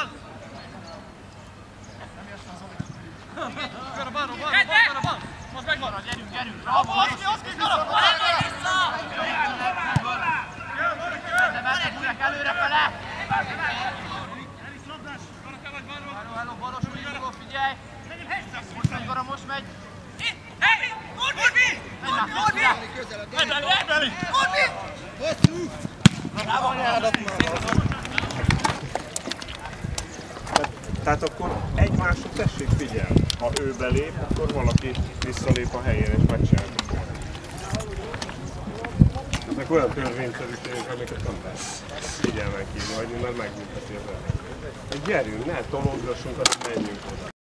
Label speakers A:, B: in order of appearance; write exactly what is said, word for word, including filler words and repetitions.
A: Most megmarad, gyerünk, gyerünk! Bravo, Oszki, Oszki, galop! Mennek újra előrefele! Hello, hello, balosul induló, figyelj! Most megy, Gora, most megy!
B: Hey! Gurbi! Gurbi!
A: Ebeli, Ebeli!
B: Gurbi!
C: Hosszú! Bravo, anyádat már!
D: Tehát akkor egymásra tessék figyelni. Ha ő belép, akkor valaki visszalép a helyére és megcsinálja. Ezek olyan törvényszerűségek, amiket nem lesz figyelmen kívül hagyni, mert megbünteti az ember. Gyerünk, ne tolódgassunk, hanem menjünk oda.